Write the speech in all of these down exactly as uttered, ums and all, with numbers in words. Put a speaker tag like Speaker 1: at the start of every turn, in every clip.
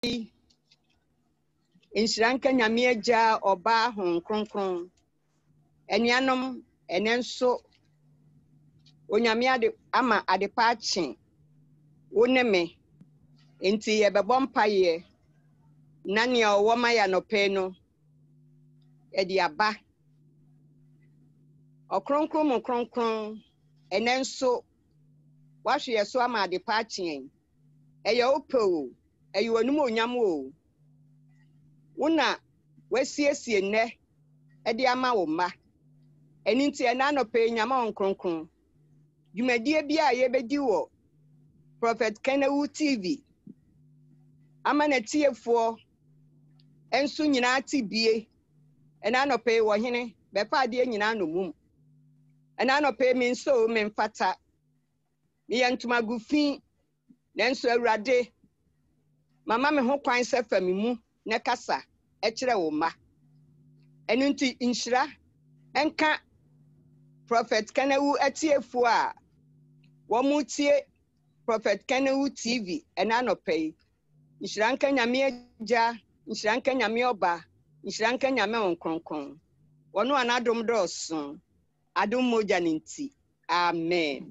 Speaker 1: Inshranka nyame agya oba hon kronkron. Enuanom enenso onyame ade ama adepa achen. Woneme enti yebebɔ mpaye na nea ɔwɔ ma ya nɔpɛ no edi aba. Okronkron mo kronkron enenso wahwe so ama adepa achen. Eya opo eyi onum onyam o. Wona wasiesie nne edi ama wo ma. Eni nti ena nɔpɛ nyama on kronkron. Dwumadie bia yebedi wo Prophet Kenewu T V. Ama na tiefo enso nyina tibie. Ena nɔpɛ wo hene befa ade nyina no mum. Ena nɔpɛ mi nso me mfata. Mi yentuma gufi nenso awurade mama me ho kwan sefa mi mu ne kasa e kire wo ma. Enu nti inshira enka Prophet Kenewu atiefo a wo mu tie Prophet Kenewu T V ena nɔpɛ. Inshira nka nyame agya, inshira nka nyame oba, inshira nka nyame onkronkron. Wono anadom dɔso. Adom moja ninti. Amen.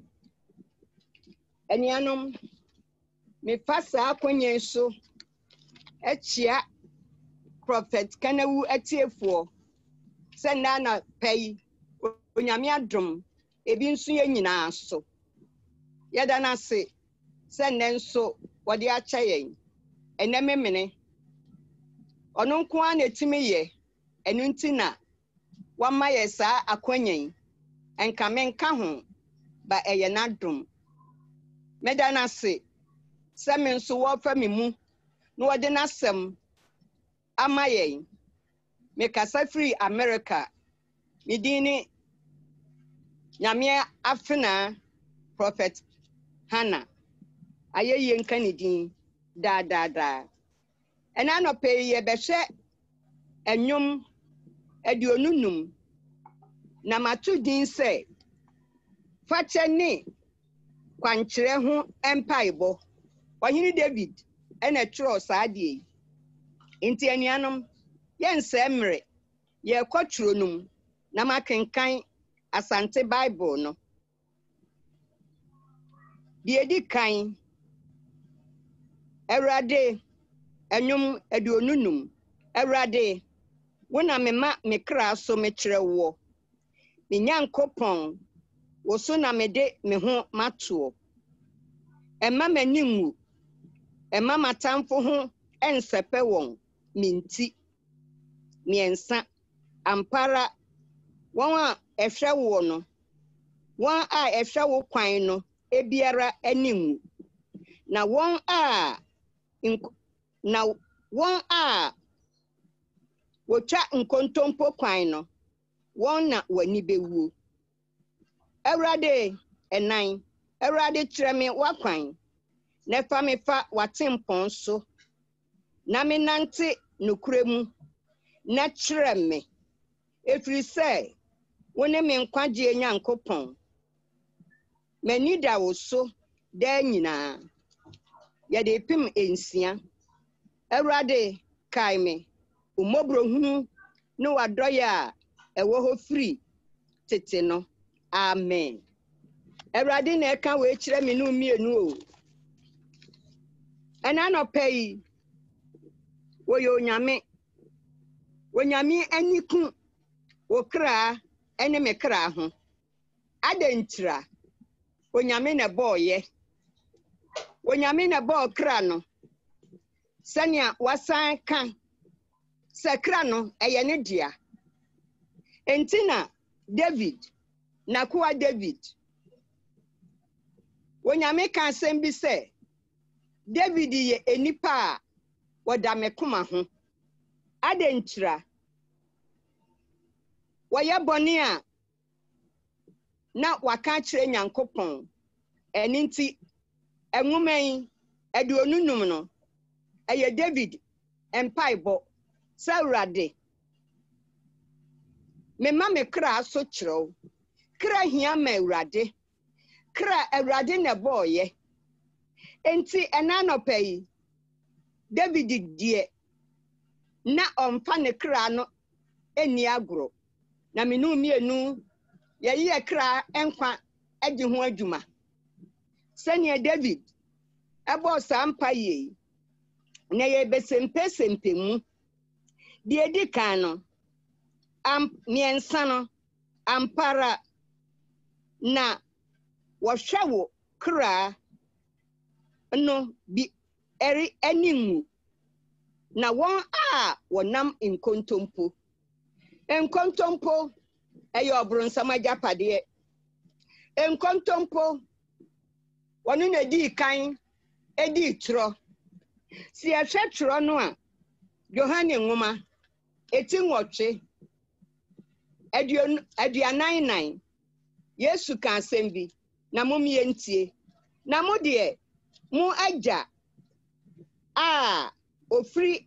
Speaker 1: Enuanom me fasa akonye so echia Prophet Kenewu atiefo se na na pay onyame adom ebi nso ye nyina so. Yeda na se se nenso wode acha yen eneme mene ono nko a na etimi ye enu nti na wama ye saa akonyen enka menka ho ba eye na dom. Meda na se se me nso wo fa me mu no wode na sem ama yen. Me kasa free America. Me dini nyame afena Prophet Hannah. Ayeye nka ne din da da da. Ena no pe ye behwe enwom aduonunum na matu din se fache ni kwankyere ho empaibo. Ohini David ena tro saadie. Enti anuanom yense emre ye kwatronum na makenkan Asante Bible no. Die di kan Ewrade enwom aduonunum. Ewrade wona mema mekra so mekire wo. Me nyankopon wo so na mede me ho mato. Emma manimu. Emma matamfo ho ensepe won minti. Miensa ampara won a ehwe wo no. Won a ehwe wo kwan no ebiara animu. Na won a na won a wotwa nkontompo kwan no won na wani bewu. Ewrade enan Ewrade kyereme wakwan na fa me fa watempon so na me nante nokuremu na kyereme efiri se wone me nkwagye nyankopon mani da wo so da nyina ya de pim ensia. Ewrade kai me umobrohunu no wadoya ewo ho free tete no. Amen. Ewrade na eka we kire me no mienu o. Ena no pay wo yo nyame wo nyame aniku wo kra ene me kra ho adentira wo nyame na boye wo nyame na bo kra no sania wasan kan se kra no eye ne dia entina David na kuwa David wo nyame kan sembi se David ye enipa woda mekoma ho adentira waya boni a na waka kire nyankopon eninti enwumen aduonunum no eye David empaibo sawrade me ma me kra so kiro kra hia ma awrade kra awrade na boye enti enanopai David die na omfa ne kra no eni agro na menu mienu ye ye kra enkwa edi ho adwuma sene David ebo Asempa ye na ye besempe sempemu de edi kan no am miensa no ampara na wohwewo kra no bi eri enimu na won a wonam nkontompo enkontompo eyo obronsam ajapade enkontompo wonu na di kan edi tro si ehwe tro no a Yohane nwoma eti nwotwe aduanan nan Yesu kan sembi na mo mientie na mo de mo agya a ofri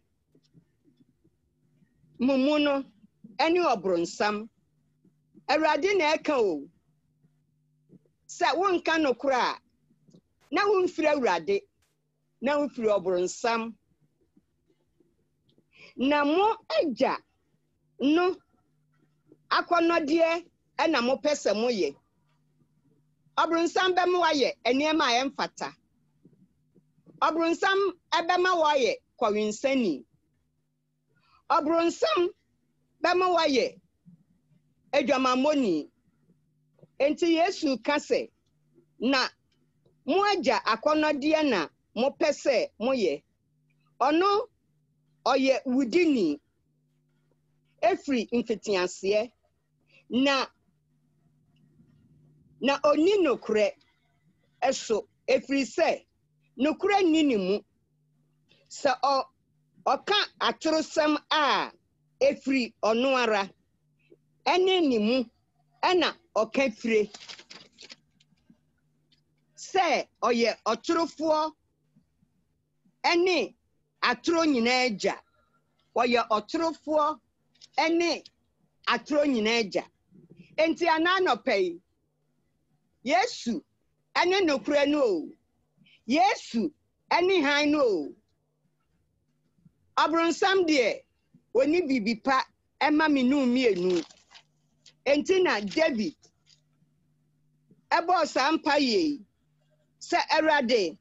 Speaker 1: mumu no eni obronsam Awurade na eka o sa wonka no kura na wonfiri Awurade na wonfiri obronsam na mo agya no akonode e na mo pese mo ye obronsam be mo waye enema ayemfata obronsam ebe ma waye kwawinsani obronsam be ma waye edwamamoni enti Yesu kase na mo agya akonode na mo pese mo ye ono oye wudini efri mfitianse na na oni nokure eso efri se nokure nini mu se o oka atrosem a efri ono ara ene ni mu ena oka fire se oye otrofo ene atro nyina agya oye otrofo ene atro nyina agya enti ananopei Yesu ene nokure no Yesu ene han no abronsam de oni bibipa ema minu mienu enti na David ebo Asempa ye se Awurade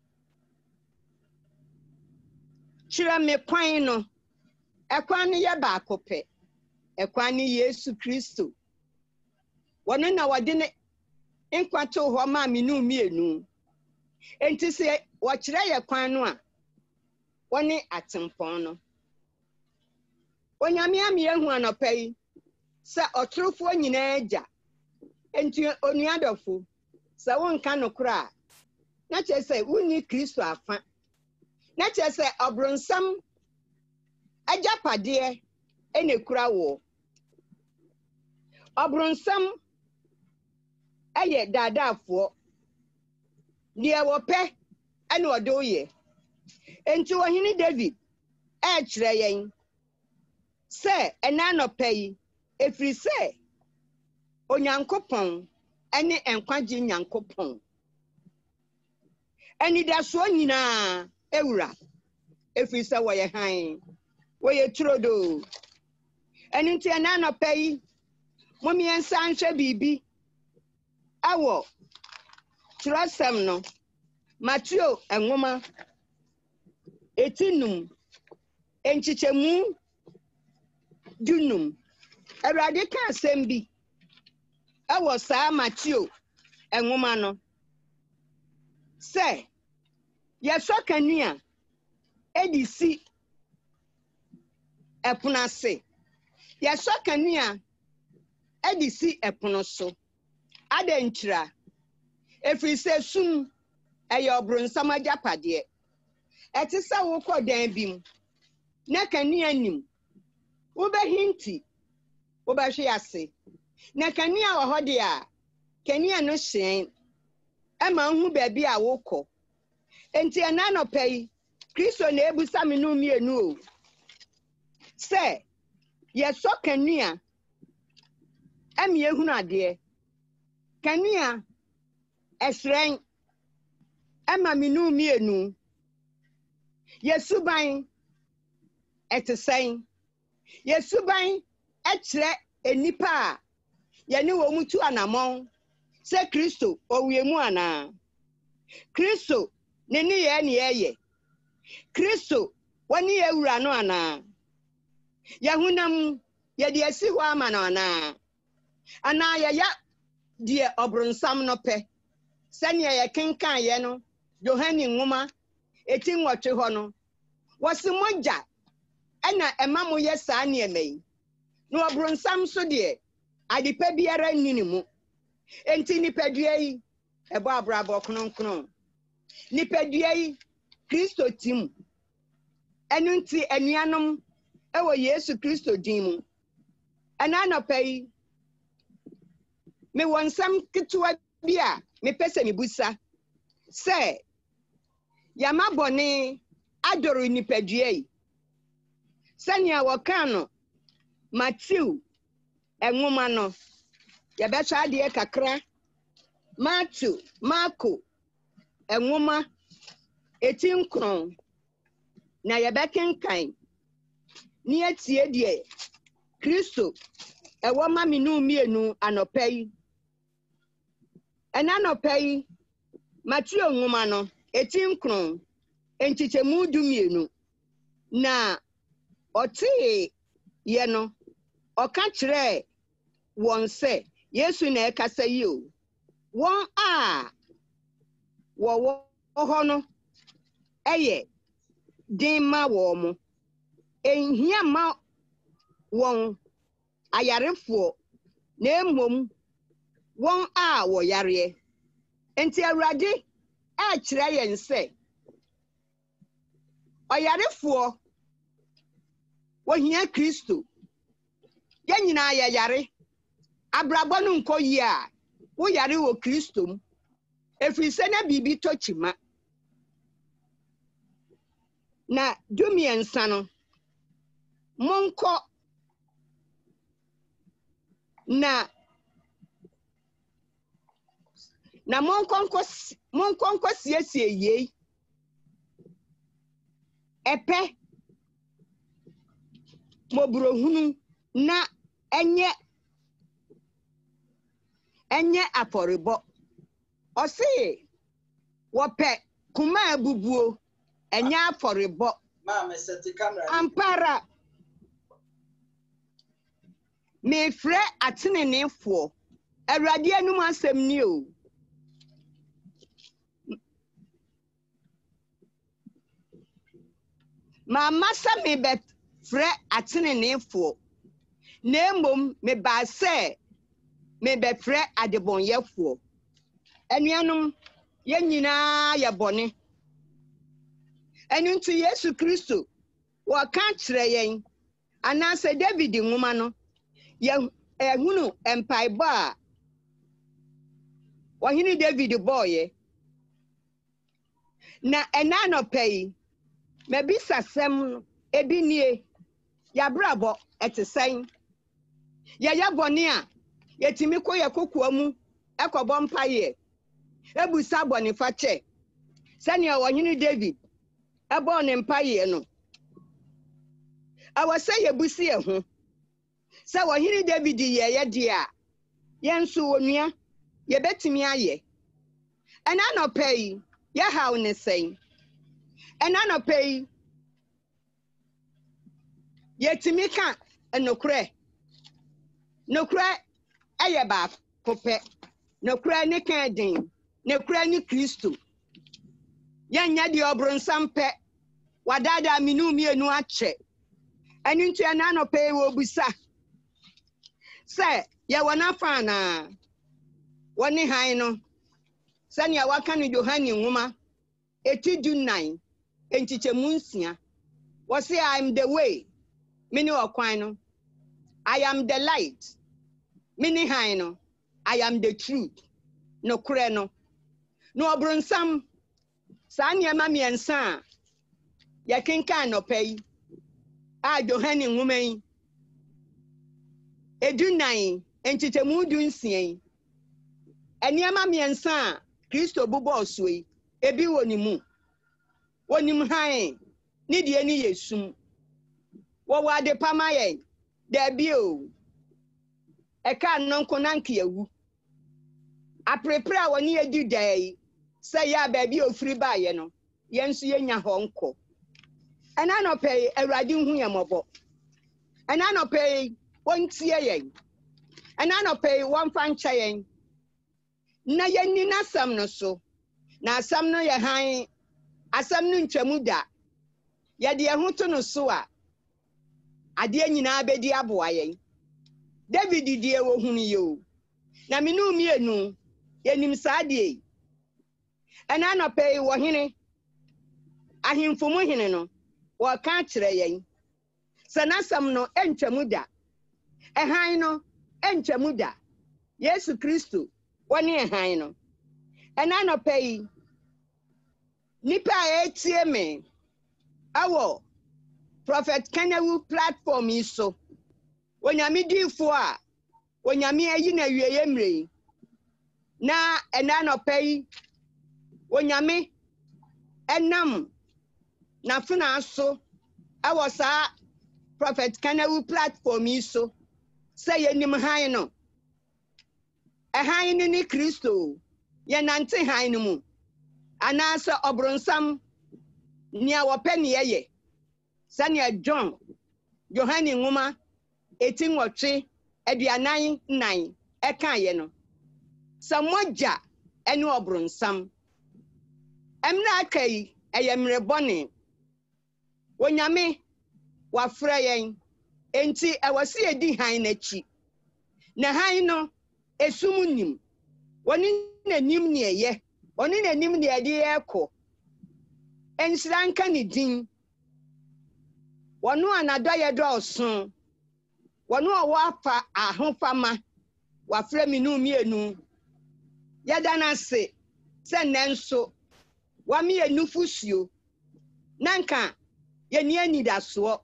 Speaker 1: chira me kwan no ekwan ne ye ba akope ekwan ne Yesu Kristo wono na wode ne enkwato ho ma minu mienu enti se wo kire ye kwan no a woni atempon no onyame ame ehu anopai se otrofo nyina agya enti onuadofo se wonka nokura na chese wuni Kristo afa na chese obronsam ajapade ene kura wo obronsam aye dadafo die wope ene odoye enti wohini David e kire yen se enanopai efri se onyankopon ene enkwaje nyankopon eni daso nyina ewura efri se woye han woye trodo eni nti enanopai momiensa nhwe bibi awo trosem no Matthew enwoma etinum enchichemu dunum Awurade ka asembi awo saa Matthew enwoma no se yeso kanua edisi epunase yeso kanua edisi epuno so adentra efri se sum eye obronsam ajapade etisa wo kodan bim na kanua nim wo be hinti wo ba hwe ase na kanua wo hode a kanua no hyen ema hu ba bi a wokọ enti ananopai Kristo na ebusa menu mienu o se yeso kanua emi ehunu ade kanua esren ema menu mienu Yesuban etesɛn. Yesuban ekyerɛ enipa a yɛne wɔ mutu anamɔn sɛ Kristo owiemu ana. Kristo ne ne yɛ ne yɛyɛ. Kristo wani ewura no ana. Yahunam yɛde asi hɔ ama no ana. Ana yɛya deɛ ɔbronsam no pɛ. Sɛnea yɛkenkan yɛ no Yohane nwoma eti nwɔtwe hɔ no. Wɔsi mogya ɛna ɛma mo yɛ saa nneɛma yi. Na ɔbronsam so deɛ adepa biara nni ne mu. Enti nipadua yi ɛbɔ abrabɔ kronkron. Nipadua yi Kristo tim. Ɛno nti anuanom ɛwɔ Yesu Kristo din mu. Ɛna anɔpa yi me wɔ nsɛm ketewa bi a mepɛ sɛ mebusa sɛ yama bɔne adɔre nipadua yi. Sɛnea wɔka no Matthew enwoma no yɛbɛhwɛ adeɛ kakra. Matthew Marko enwoma eti nkron na yɛbɛkenkan ne atie deɛ Kristo ɛwɔ ma me no mienu anɔpa yi. Ɛna anɔpa yi Matthew enwoma no eti nkron nkyekyɛmu du mienu na ɔtee yɛ no ɔka kyerɛ wɔn sɛ Yesu na ɛkasa yi o. Wɔn a wɔwɔ hɔ no ɛyɛ den ma wɔn mo. Enhia ma wɔn ayarefoɔ na mmom wɔn a wɔyareɛ. Enti Awurade ɛkyerɛ yɛn sɛ ɔyarefoɔ wɔhia Kristo. Yɛn nyinaa yɛyare. Abrabɔ no nkɔ yi a wo yare wɔ Kristo mu. Efiri sɛ na biribi tɔ kyima. Na dumiɛnsa no monkɔ na na monkɔ nkɔ monkɔ nkɔ siesie yei. Ɛpɛ mobrohunu na enye enye afɔrebɔ. Ɔse wɔpɛ kuma abubuo enye afɔrebɔ.
Speaker 2: Maame sɛte camera.
Speaker 1: Ampara mefrɛ atenenefoɔ. Awurade anum asɛm ni o. Mama sɛ mebɛfrɛ atenenefoɔ. Na mmom meba sɛ mebɛfrɛ adebɔnyɛfoɔ. Anuanom yɛn nyinaa yɛ bɔne. Ɛno nti Yesu Kristo wɔka kyerɛ yɛn anaasɛ David nwoma no yɛ ehunu empaebɔ a wɔhene David bɔɔyɛ. Na ɛna anɔpa yi mabisa sɛm no ebi nie yabrabɔ ɛtesɛn. Yɛyɛ bɔne a yɛtimi kɔ yɛ kokoa mu ɛkɔbɔ mpaeɛ. Ebusa bɔne fa kyɛ. Sɛnea wɔhene David ɛbɔɔ ne mpaeɛ no. Awɔ sɛ yɛbusi yɛ ho. Sɛ wɔhene David yɛyɛ deɛ a yɛn nso wɔnua yɛbɛtumi ayɛ. Ɛna anɔpa yi yɛhaw ne sɛn. Ɛna anɔpa yi yɛtimi ka nokorɛ. Nokorɛ ɛyɛ baako pɛ. Nokorɛ ne ka den. Nokorɛ ne Kristo. Yɛnyɛ deɛ ɔbronsam pɛ. Wadada minu mienu akyɛ. Ɛno nti ɛna anɔpa yi wɔbusa sɛ yɛwɔ nafa anaa. Wɔne han no sɛnea waka no Yohane nwoma eti du nnan nkyekyɛmu nsia. Wɔse I am the way. Mene ɔkwan no. I am the light. Mene han no. I am the truth. Nokorɛ no. No ɔbronsam saa nneɛma mmiɛnsa a yɛkenkan nɔpa yi a Yohane nwoma yi edu nnan nkyekyɛmu du nsia yi. Nneɛma mmiɛnsa a Kristo bobɔɔ so yi ebi wɔ ne mu. Wɔnim han ni die ni yesum wo wa de pama yen da bi o e ka nonko nanke yawu aprepre a woni edi dai say ya ba bi ofiri ba ye no yensu yenya ho nko ena no pay awurade hu yemobo ena no pay wontie yen ena no pay won fancha yen na yenni nasam no so na asam no ye han asam no ntwamu da ye de ho to no so a ade nyina abedi aboa yen David die wo hunu yo na minu mienu yenim saade ena no pay wo hene ahimfo mu hene no wo ka kire yen sanasam no entwamu da ehan no entwamu da Yesu Kristo woni ehan no ena no pay nipa etie me awo Prophet Kenewu platform iso wonyame difo a wonyame ayi na wieye mrei na ena no pay wonyame enam na funa so awo sa Prophet Kenewu platform iso say yenim han no ehan ni ni Kristo ye nante han no mu anasa obronsam nia wopene ye sania John Yohane nguma etinwotwe aduanan nan eka ye no samoja ene obronsam emna akai eyemre bone wonyame wafra yen enti ewose edi han nachi na han no esum nim woni nanim ne ye woni nanim ne ade eko ensranka ni din wonu anado ye do osun wonu owo afa ahofama wafra minu mienu yada na se se nenso wa mi enufusuo nanka ye ni anidaso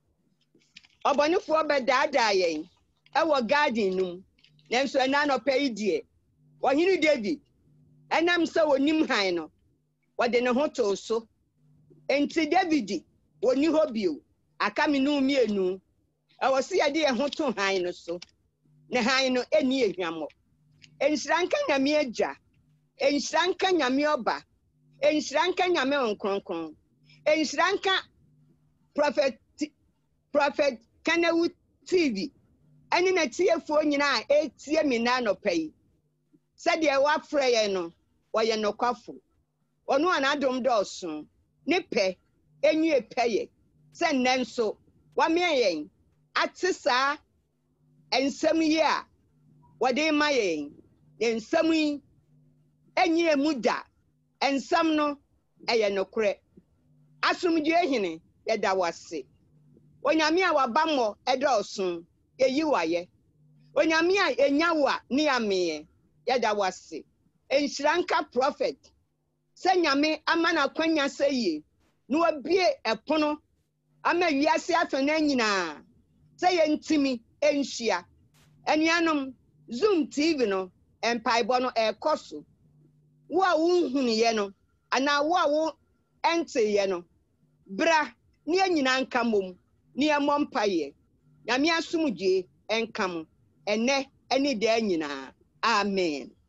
Speaker 1: obonifo be daada yen ewo garden num nenso ena no pay die wohini David enam se wonim han no wode ne ho to so enti David woni hobio aka minu mienu ewo se ye de ho to han no so ne han no eni ehwamo enhranka nyame agya enhranka nyame oba enhranka nyame onkronkron enhranka prophet prophet Kenewu T V ani na tiefo nyina etie mi na no pay said ye wa frey no wo ye no kwafo onu anadom doso ne pe enyu epeye se nnenso wa me yen atisa ensam yi a wode ma yen ensam yi enyi emuda ensam no eye nokre asumdue hene ye da wase onyame a wabammo edosun eyi waye onyame a enyawa ni ame ye da wase enhranka prophet se nyame amana kwanya seye no abie epono ama wiase afana nyina se ye ntimi enhia anuanom Zoom T V no empaibo no ekoso wo a wunhunu ye no ana wo a wo ente ye no bra ni anyina nka mom ni emompaye nyame asumdue enkam ene ene da nyina amen.